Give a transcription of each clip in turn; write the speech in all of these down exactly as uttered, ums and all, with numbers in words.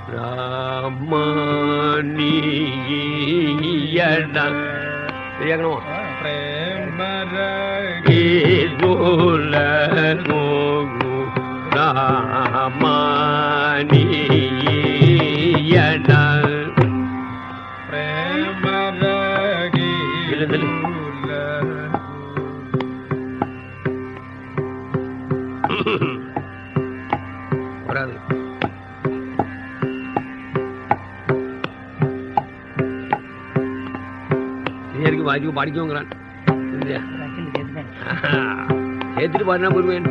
ராமணியடா சரியாகணும். பிரேமரகி துலகு ராமணியடா பிரேமரகி வராது. சரியாருக்கு வாதிக்கு பாடிக்கோங்கிறான். ஏத்துட்டு பாடினா போடுவேன்.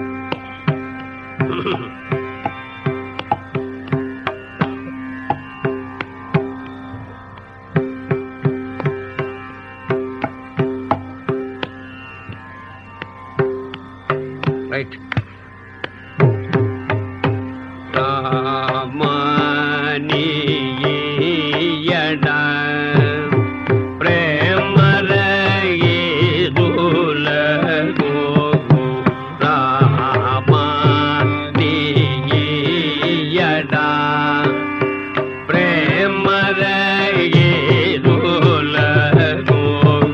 ரைட். ராமணியடா பிரேமரகி துலகு ராமணியடா பிரேமரகி துலகு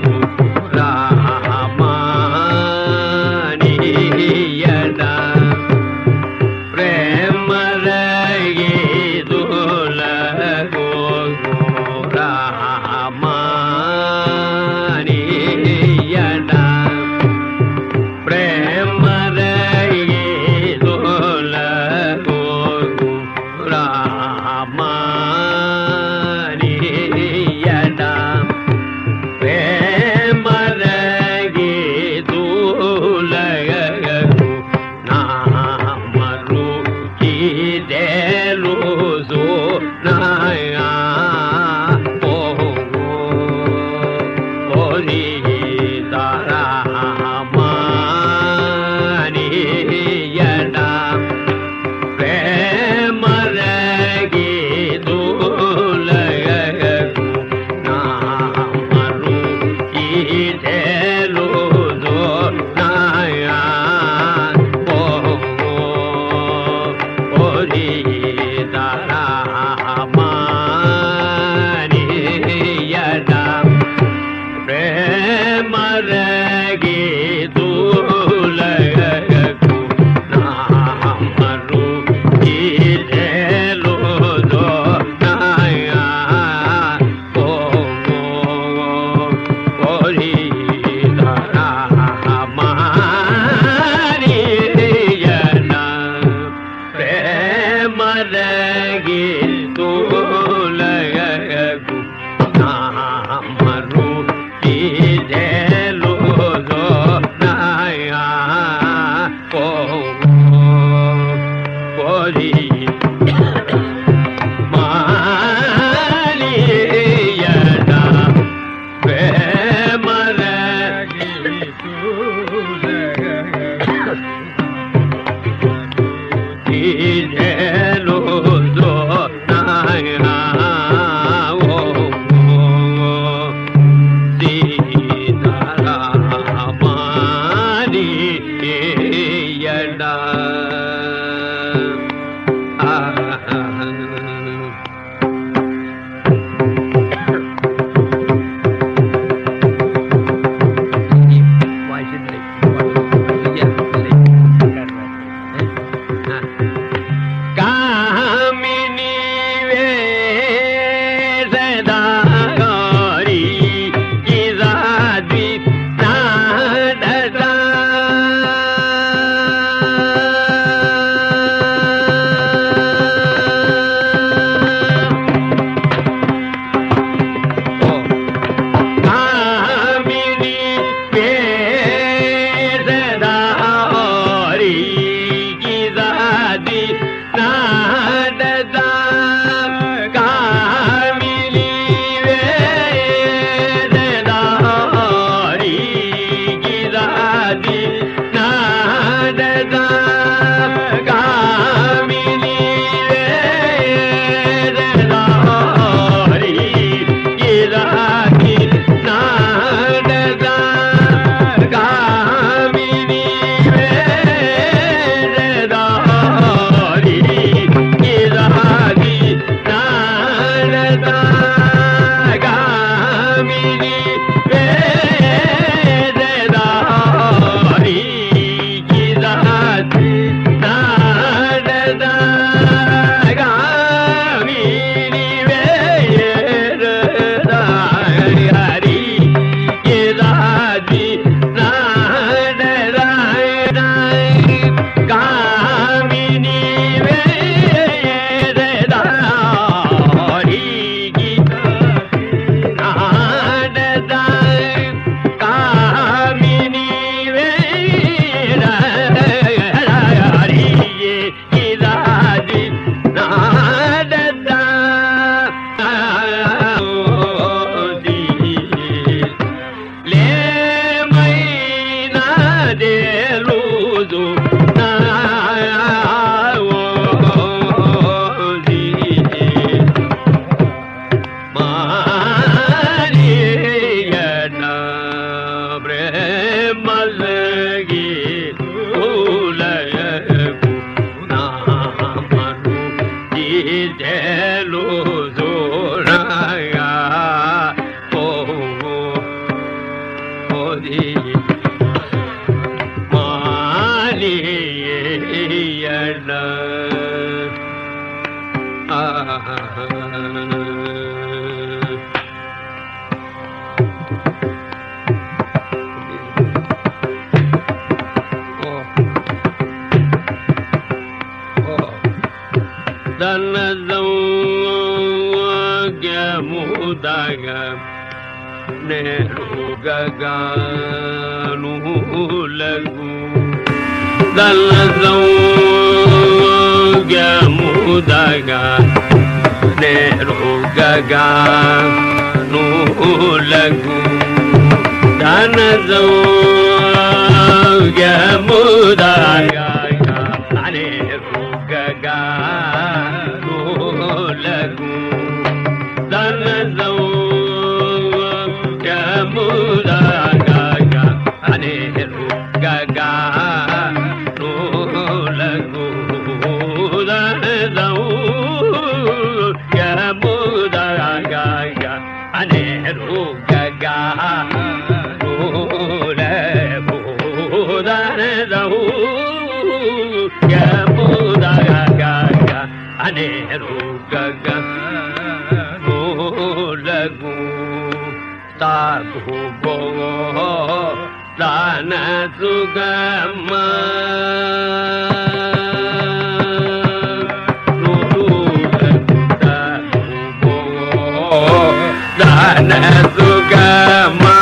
ராமணியடா பிரேமரகி துலகு ராமணியடா பிரேமரகி துலகு ராமணியடா பிரேமரகி துலகு நாமரு கிதேலு சோனாயா ஓ ஓரி தாராமணியடா பிரேமரகி துலகு நாமரு கிதேலு சோனாயா ஓ ஓரி தாராமணியடா பிரேமரகி துலகு நாமரு கிதேலு சோனாயா ஓ ஓரி தாராமணியடா பிரேமரகி துலகு நாமரு கிதேலு சோனாயா ஓ ஓரி மாலியடா பிரேமரகி கிதேலு சோனாயா ஓ சீதாராமணியடா காமினி வேசதாரி கிராதி நாடதா காமினி வேசதாரி கிராதி நாடதா காமினி வேசதாரி கிராதி நாடதா காமினி வேசதாரி கிராதி நாடதா காமினி வேசதாரி கிராதி Ite lu suraya oh oh di mali yana ah Mudaga nerugaga nulagu dalazauga mudaga nerugaga nulagu danazauga mudaga nerugaga nulagu Dana sugama Dana sugama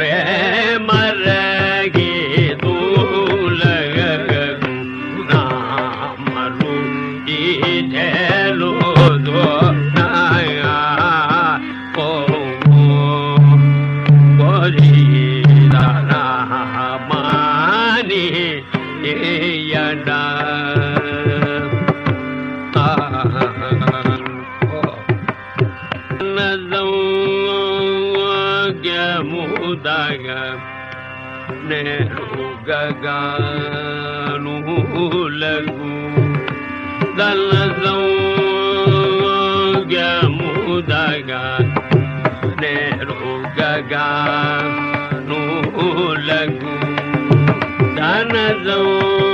மரகி தூலகு நாமரு இதேலோதோ நாயா போமோ போரிதானா மானி ஏயடா Mudaga Neru Gaganu Lagu Dalazau Mudaga Neru Gaganu Lagu Danazau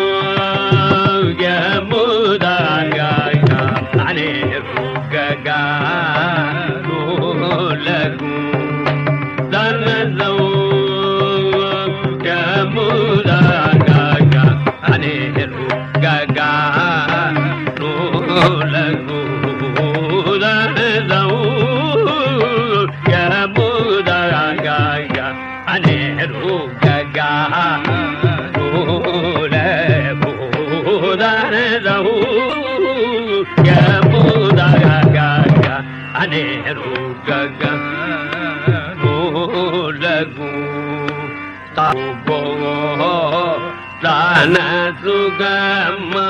Mudaga Neru Gaganu Lagu Danazau Mudaga Neru Gaganu Lagu Danazau Mudaga Neru Gaganu Lagu Danazau Mudaga Neru Gaganu Lagu Taubo Dana Sugama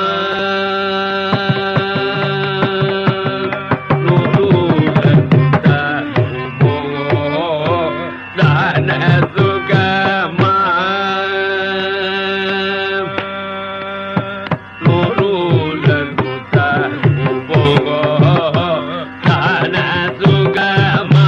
Nuru Lagu Taubo Dana Sugama Nuru Lagu Taubo Dana Sugama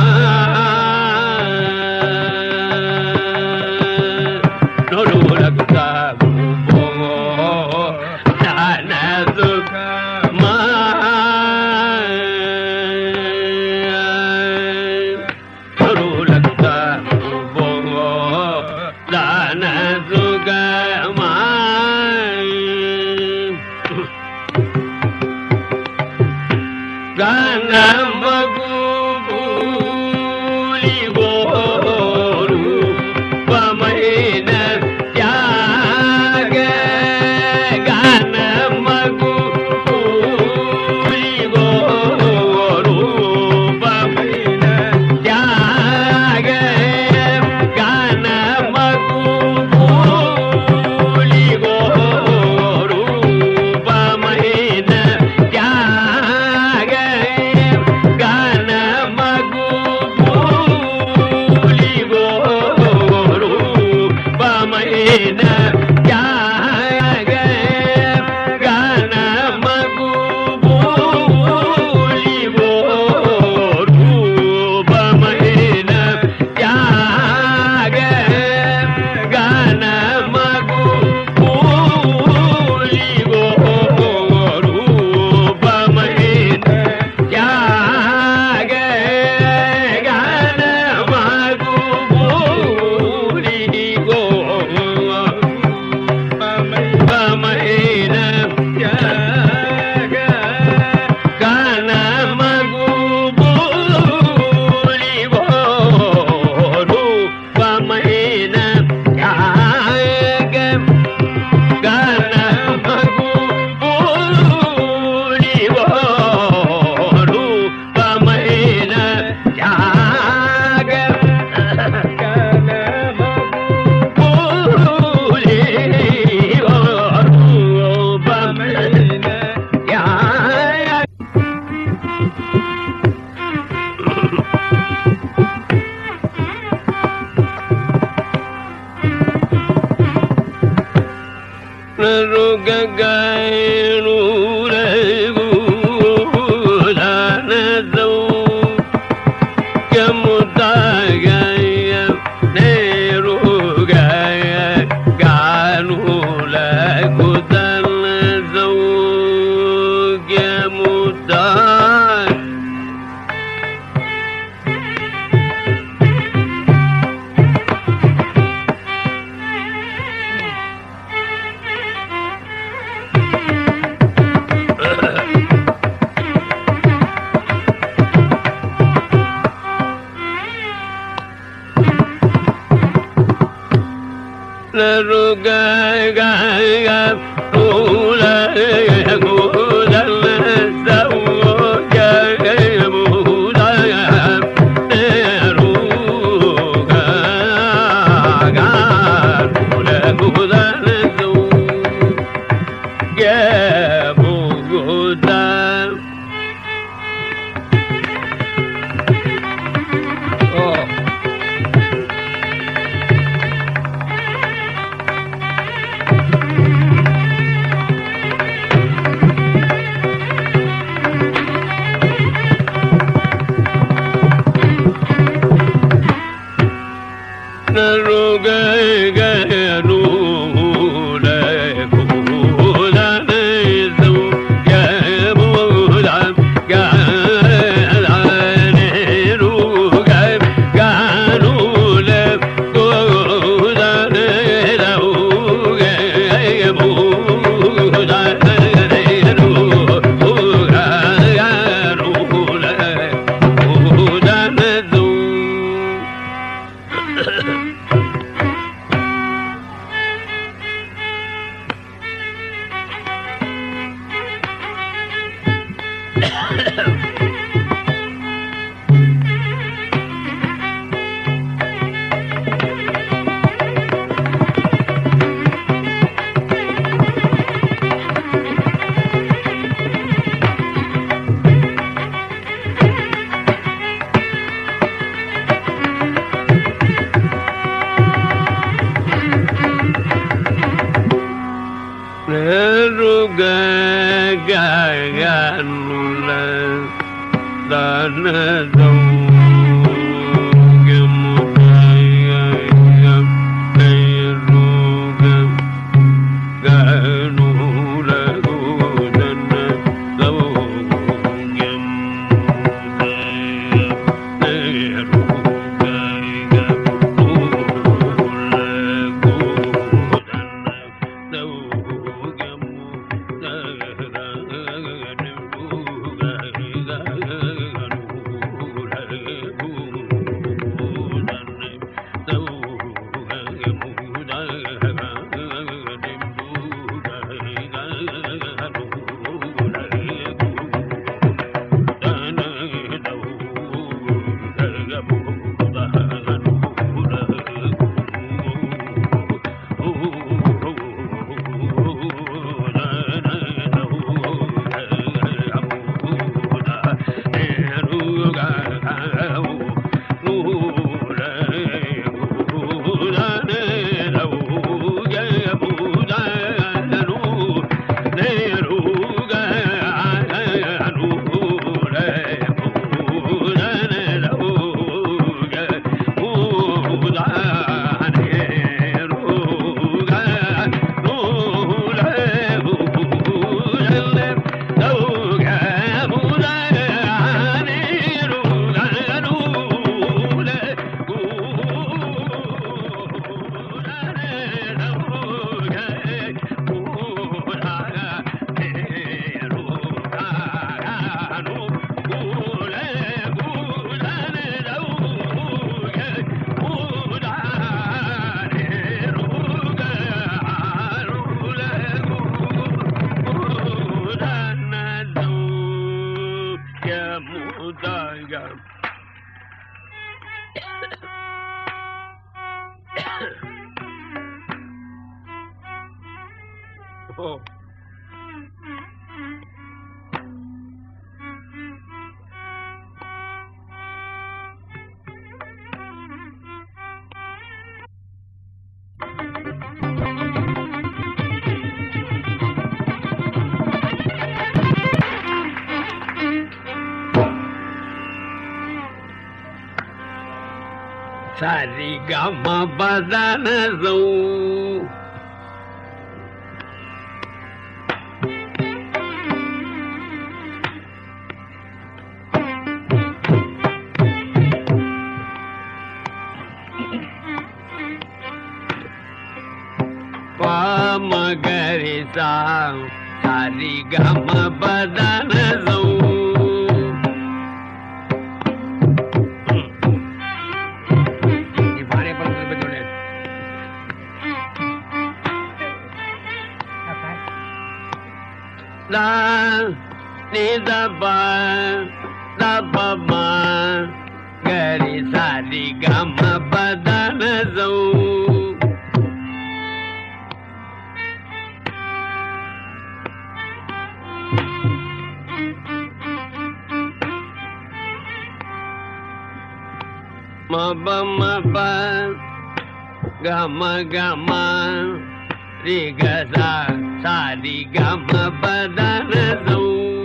Oh. Sari gama badana zo. Pa magari sa sari gama badana zo. da ni da ba da ba ma ga ri sa ri ga ma pa da na zo ma ba ma pa ga ma ga ma ri ga sa sa ri ga ma pa da na zo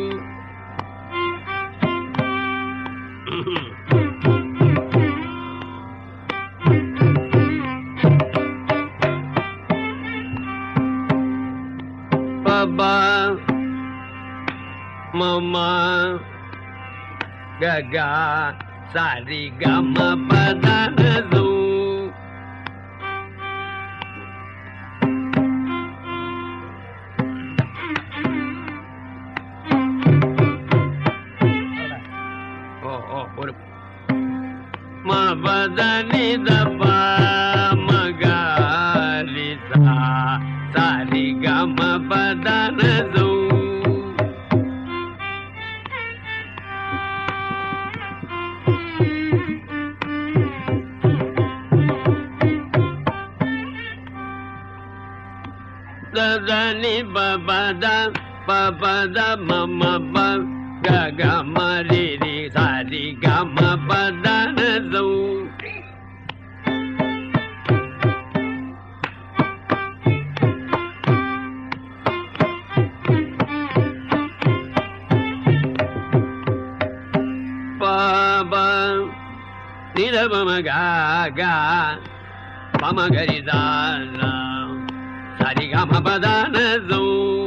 ba ba ma ma ga ga sa ri ga ma pa da na zo ma pa da ni da pa ma ga ri sa sa ri ga ma pa da na zo da da ni ba ba da ba ba da ma ma ba ga ga ma ri ri sa ri ga ma pa da na zo ba ba ni da ba ma ga ga ba ma ga ri da na sa ri ga ma pa da na zo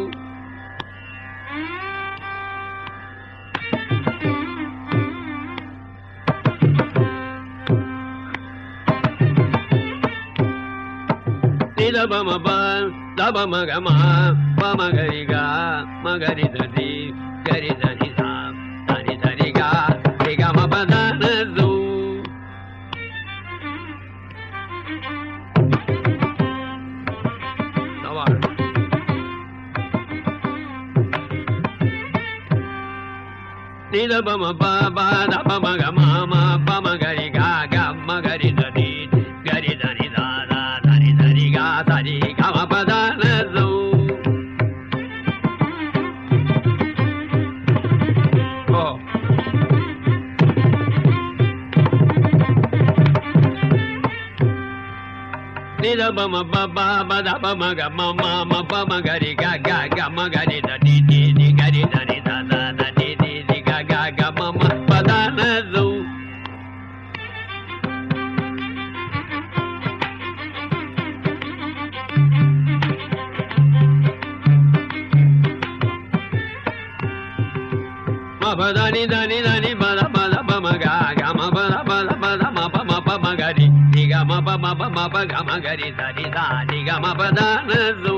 ni da ba ma ba da ba ma ga ma ba ma ga ri ga ma ga ri da di ga ri da ni sa da ni da ri ga ri ga ma pa da na zo ni da ba ma ba ba da ba ma ga ma ma ba ma ga ri ga ga ma ga ri da di ga ri da ni da da da ni da ri ga da ri ga ma pa da na zo oh ni da ba ma ba ba ba da ba ma ga ma ma ma ba ma ga ri ga ga ga ma ga ri da di di di ga ri da ni da da da di di di ga ga ga ma ma pa da na zo ma pa da ni da ni da ni ba da ba da ba ma ga ga ma ba da ba da ba da ma pa ma pa ma ga ri di ga ma pa ma pa ma pa ga ma ga ri da di da di ga ma pa da na zo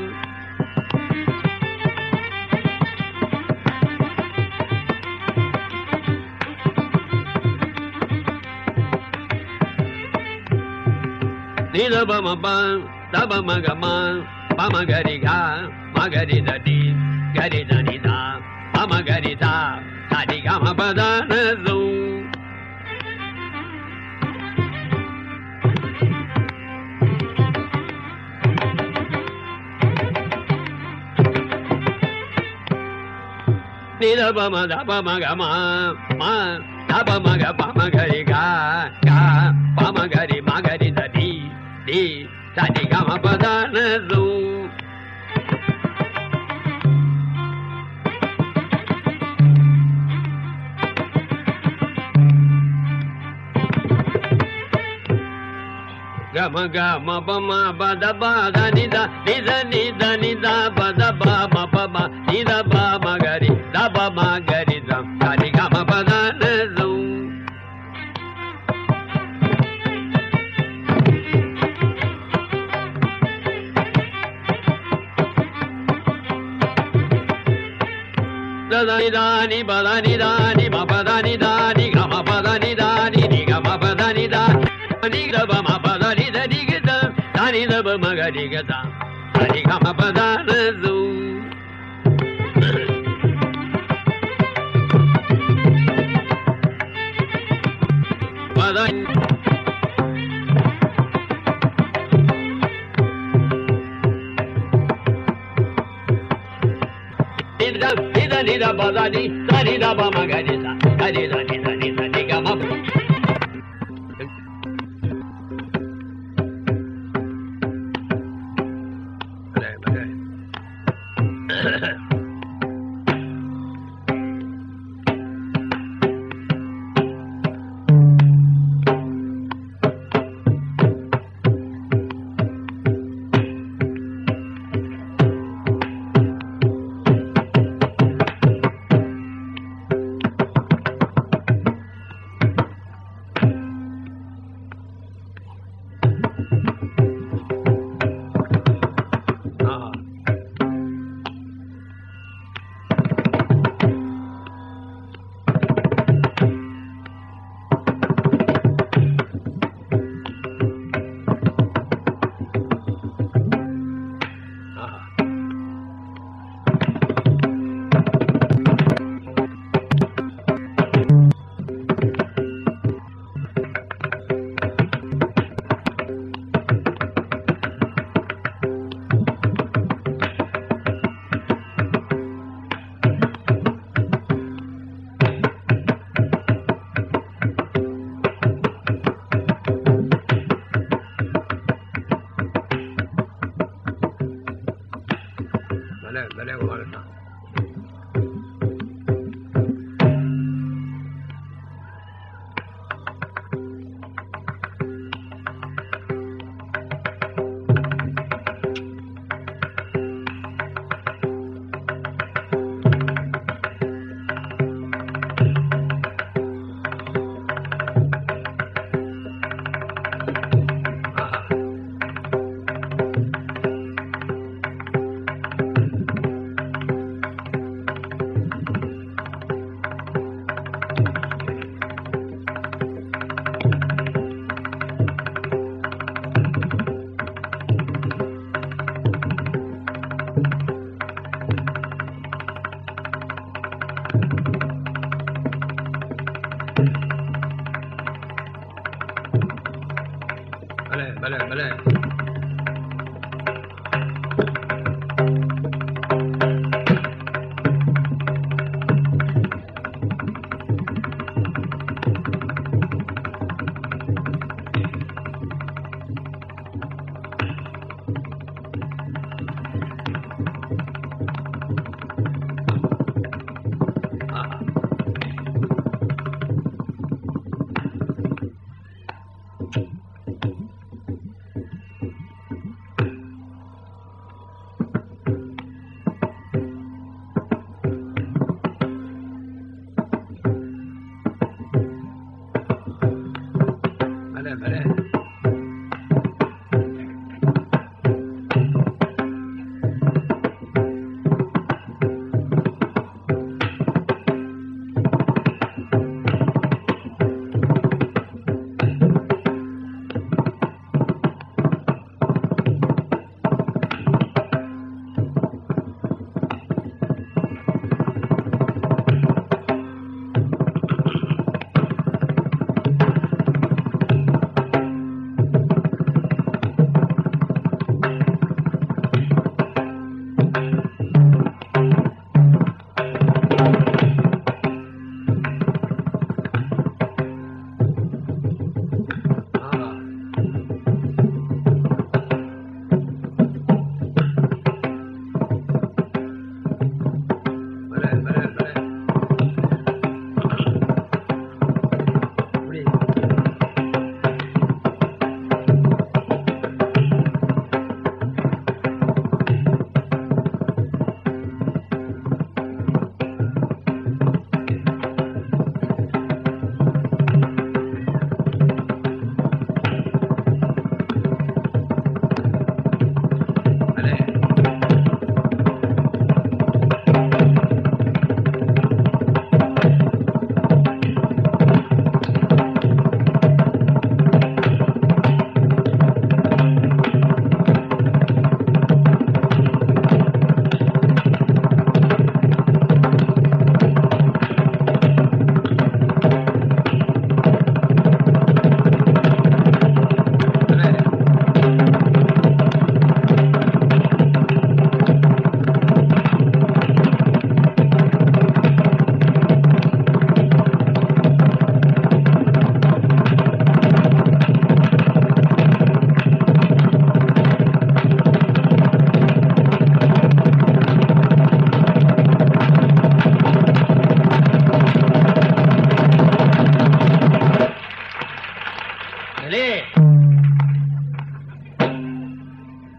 ni da ba ma ba da ba ma ga ma pa ma ga ri ga ma ga ri da di ga ri da ni da pa ma ga ri da da di ga ma pa da na zo ni da ba ma da ba ma ga ma ma da ba ma ga pa ma ga ri ga ga pa ma ga ri ma ga ri da di di da di ga ma pa da na zo ga ma ga ma ba ma ba da ba da ni da ni da ni da ni da ba da ba ma pa ma ni da ba ma ga ri da ba ma ga ri da da ni ga ma pa da na zo da da ni da ni ba da ni da ni ba pa da ni da ni ga ma pa da ni da ni ni ga ma pa da ni da ni da ba ma pa da ni da ni ga da da ni da ba ma ga ni ga da da ni ga ma pa da na zo da Nida nida nida bazadi da nida ba magarida da nida nida nida nida ma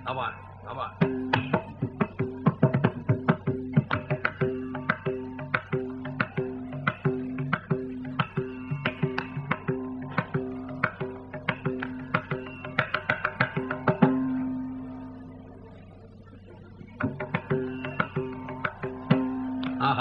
ஆமா ஆமா ஆஹா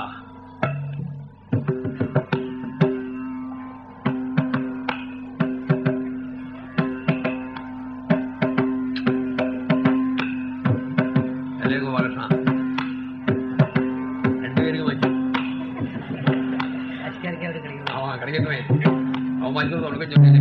கோபாலகிருஷ்ணா ரெண்டு பேருக்கும் வச்சு அவன் கிடைக்கணுமே அவன் வந்து உனக்கு சொல்லி